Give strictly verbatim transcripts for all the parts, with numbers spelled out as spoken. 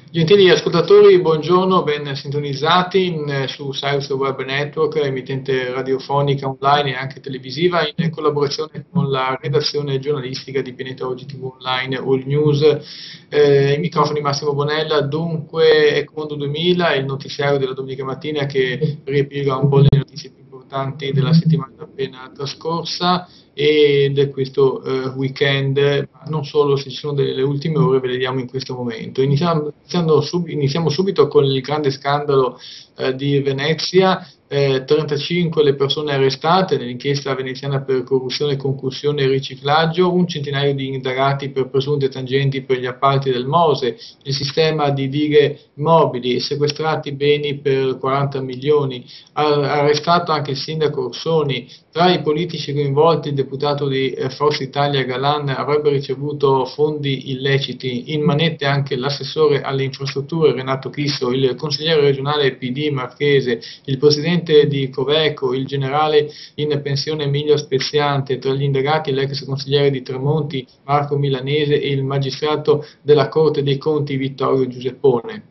Gentili ascoltatori, buongiorno, ben sintonizzati in- su Cyrus Web Network, emittente radiofonica online e anche televisiva, in collaborazione con la redazione giornalistica di Pianeta T V Online All News. Eh, I microfoni Massimo Bonella, dunque Ecomondo duemila, il notiziario della domenica mattina che riepiloga un po' le notizie più importanti della settimana appena trascorsa e di questo eh, weekend, ma non solo, se ci sono delle ultime ore ve le vediamo in questo momento. Iniziamo, iniziando sub- iniziamo subito con il grande scandalo eh, di Venezia. Eh, trentacinque le persone arrestate nell'inchiesta veneziana per corruzione, concussione e riciclaggio, un centinaio di indagati per presunte tangenti per gli appalti del Mose, il sistema di dighe mobili, sequestrati beni per quaranta milioni, arrestato anche il sindaco Orsoni. Tra i politici coinvolti il deputato di eh, Forza Italia Galan avrebbe ricevuto fondi illeciti, in manette anche l'assessore alle infrastrutture Renato Chisso, il consigliere regionale P D Marchese, il presidente di Coveco, il generale in pensione Emilio Speziante, tra gli indagati l'ex consigliere di Tremonti Marco Milanese e il magistrato della Corte dei Conti Vittorio Giuseppone.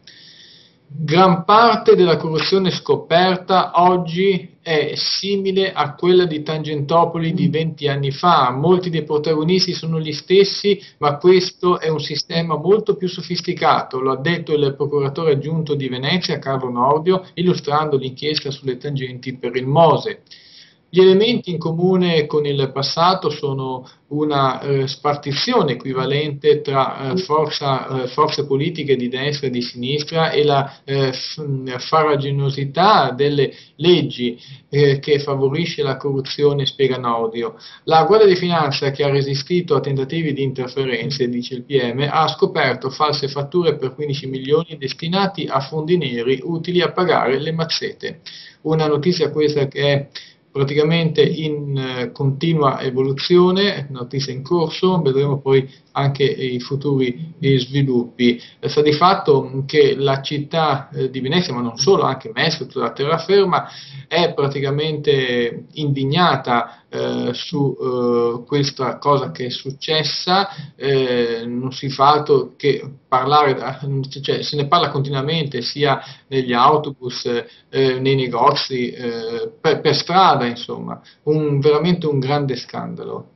Gran parte della corruzione scoperta oggi è simile a quella di Tangentopoli di venti anni fa. Molti dei protagonisti sono gli stessi, ma questo è un sistema molto più sofisticato, lo ha detto il procuratore aggiunto di Venezia, Carlo Nordio, illustrando l'inchiesta sulle tangenti per il Mose. Gli elementi in comune con il passato sono una eh, spartizione equivalente tra eh, forza, eh, forze politiche di destra e di sinistra e la eh, farraginosità delle leggi eh, che favorisce la corruzione, spiega Nordio. La Guardia di Finanza, che ha resistito a tentativi di interferenze, dice il P M, ha scoperto false fatture per quindici milioni destinati a fondi neri utili a pagare le mazzette. Una notizia questa che è praticamente in eh, continua evoluzione, notizia in corso, vedremo poi anche i futuri eh, sviluppi. Eh, sta di fatto che la città eh, di Venezia, ma non solo, anche Mestre, la terraferma, è praticamente indignata eh, su eh, questa cosa che è successa. Eh, non si fa altro che parlare, cioè, se ne parla continuamente sia negli autobus, eh, nei negozi, eh, per, per strada, insomma, un, veramente un grande scandalo.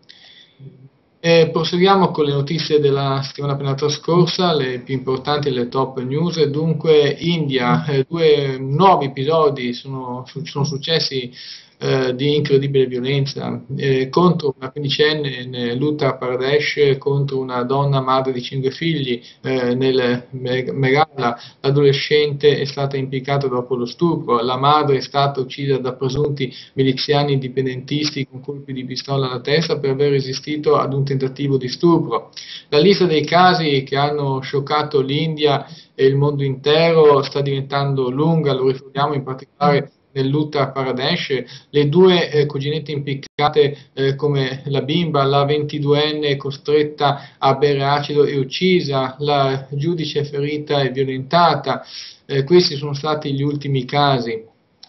E proseguiamo con le notizie della settimana appena trascorsa, le più importanti, le top news. Dunque, India, eh, due nuovi episodi sono, sono successi eh, di incredibile violenza eh, contro una quindicenne nell'Uttar Pradesh, contro una donna madre di cinque figli eh, nel Meghalaya. L'adolescente è stata impiccata dopo lo stupro, la madre è stata uccisa da presunti miliziani indipendentisti con colpi di pistola alla testa per aver resistito ad un tentativo di stupro. La lista dei casi che hanno scioccato l'India e il mondo intero sta diventando lunga, lo ricordiamo in particolare nell'Uttar Pradesh, le due eh, cuginette impiccate eh, come la bimba, la ventiduenne costretta a bere acido e uccisa, la giudice ferita e violentata. Eh, questi sono stati gli ultimi casi.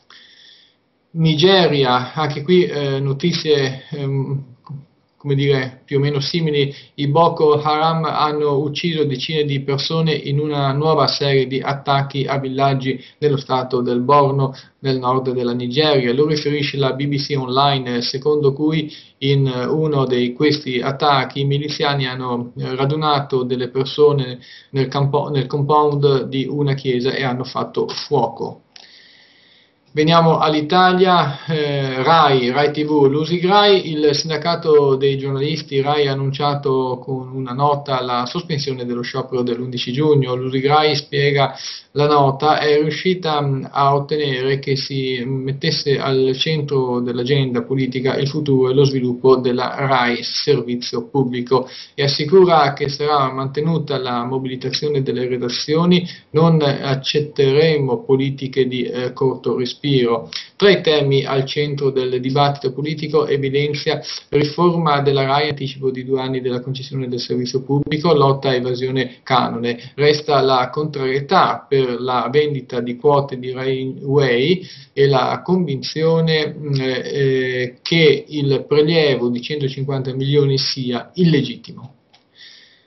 Nigeria, anche qui eh, notizie ehm, come dire, più o meno simili. I Boko Haram hanno ucciso decine di persone in una nuova serie di attacchi a villaggi nello stato del Borno, nel nord della Nigeria. Lo riferisce la B B C Online, secondo cui in uno di questi attacchi i miliziani hanno radunato delle persone nel, campo, nel compound di una chiesa e hanno fatto fuoco. Veniamo all'Italia, eh, RAI, RAI T V, Lusigrai, il sindacato dei giornalisti RAI ha annunciato con una nota la sospensione dello sciopero dell'undici giugno. Lusigrai, spiega la nota, è riuscita mh, a ottenere che si mettesse al centro dell'agenda politica il futuro e lo sviluppo della RAI, servizio pubblico, e assicura che sarà mantenuta la mobilitazione delle redazioni, non accetteremo politiche di eh, corto respiro. Tra i temi al centro del dibattito politico evidenzia riforma della RAI, anticipo di due anni della concessione del servizio pubblico, lotta a evasione canone. Resta la contrarietà per la vendita di quote di Rai Way e la convinzione eh, che il prelievo di centocinquanta milioni sia illegittimo.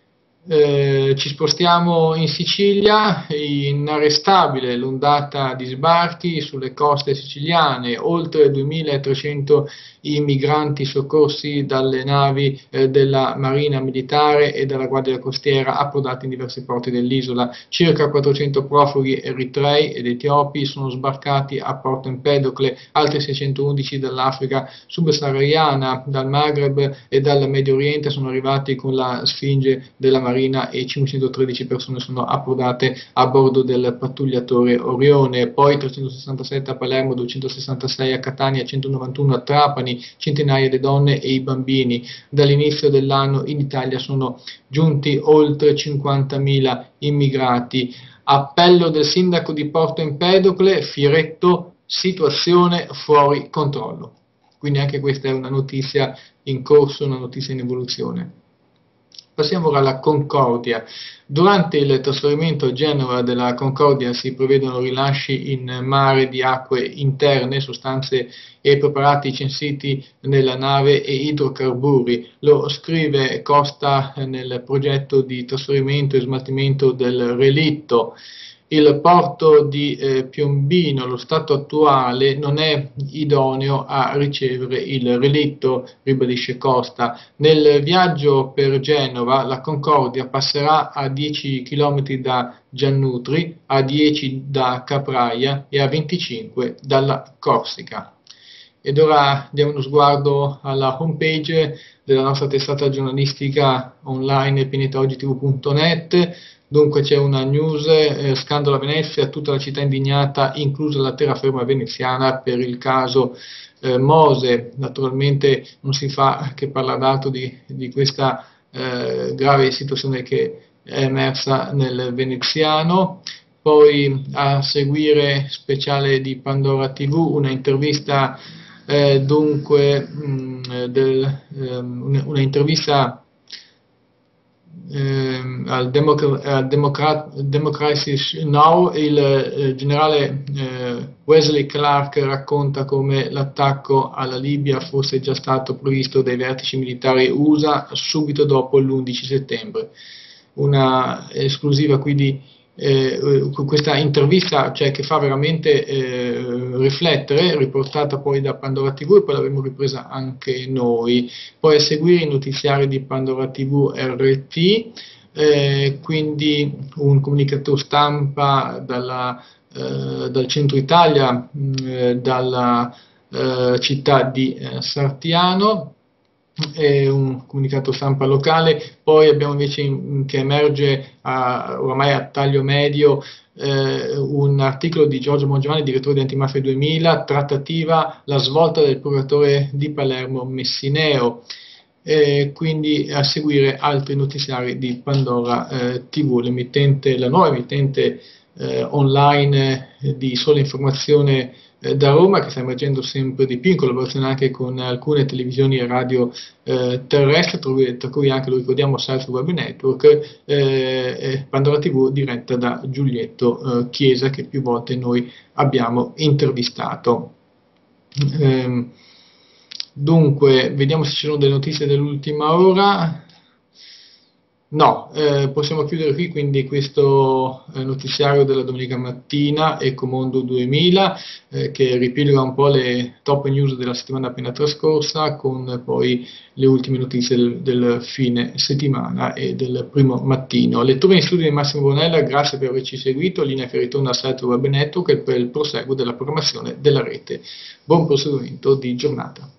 Eh, ci spostiamo in Sicilia, inarrestabile l'ondata di sbarchi sulle coste siciliane, oltre duemilatrecento i migranti soccorsi dalle navi eh, della Marina Militare e della Guardia Costiera approdati in diversi porti dell'isola. Circa quattrocento profughi eritrei ed etiopi sono sbarcati a Porto Empedocle, altri seicentoundici dall'Africa subsahariana, dal Maghreb e dal Medio Oriente sono arrivati con la Sfinge della Marina e cinquecentotredici persone sono approdate a bordo del pattugliatore Orione, poi trecentosessantasette a Palermo, duecentosessantasei a Catania, centonovantuno a Trapani, centinaia di donne e i bambini. Dall'inizio dell'anno in Italia sono giunti oltre cinquantamila immigrati. Appello del sindaco di Porto Empedocle, Fieretto, situazione fuori controllo. Quindi anche questa è una notizia in corso, una notizia in evoluzione. Passiamo ora alla Concordia. Durante il trasferimento a Genova della Concordia si prevedono rilasci in mare di acque interne, sostanze e preparati censiti nella nave e idrocarburi. Lo scrive Costa nel progetto di trasferimento e smaltimento del relitto. Il porto di eh, Piombino, allo stato attuale, non è idoneo a ricevere il relitto, ribadisce Costa. Nel viaggio per Genova la Concordia passerà a dieci chilometri da Giannutri, a dieci da Capraia e a venticinque dalla Corsica. Ed ora diamo uno sguardo alla homepage della nostra testata giornalistica online pianetaogitv punto net. Dunque c'è una news, eh, scandalo a Venezia, tutta la città indignata, inclusa la terraferma veneziana per il caso eh, Mose. Naturalmente non si fa che parlare d'altro di, di questa eh, grave situazione che è emersa nel veneziano. Poi a seguire speciale di Pandora tivù, una intervista eh, dunque mh, del, um, una intervista Eh, al, Democ al Democrat Democracy Now, il eh, generale eh, Wesley Clark racconta come l'attacco alla Libia fosse già stato previsto dai vertici militari U S A subito dopo l'undici settembre. Una esclusiva quindi eh, questa intervista, cioè, che fa veramente eh, riflettere, riportata poi da Pandora tivù e poi l'avremo ripresa anche noi. Poi a seguire i notiziari di Pandora tivù R T, eh, quindi un comunicato stampa dalla, eh, dal centro Italia, mh, dalla eh, città di eh, Sartiano, e un comunicato stampa locale. Poi abbiamo invece in, che emerge a, oramai a taglio medio eh, un articolo di Giorgio Mongiovanni, direttore di Antimafia duemila, trattativa la svolta del procuratore di Palermo Messineo. E quindi a seguire altri notiziari di Pandora eh, tivù, l'emittente, la nuova emittente eh, online eh, di sola informazione da Roma, che sta emergendo sempre di più in collaborazione anche con alcune televisioni e radio eh, terrestri, tra cui, tra cui anche, lo ricordiamo, Salto Web Network, eh, Pandora tivù diretta da Giulietto eh, Chiesa, che più volte noi abbiamo intervistato. Eh, dunque, vediamo se ci sono delle notizie dell'ultima ora. No, eh, possiamo chiudere qui quindi questo eh, notiziario della domenica mattina, Ecomondo duemila, eh, che riepiloga un po' le top news della settimana appena trascorsa, con poi le ultime notizie del, del fine settimana e del primo mattino. Lettura in studio di Massimo Bonella, grazie per averci seguito, linea che ritorna al sito Web Network e per il proseguo della programmazione della rete. Buon proseguimento di giornata.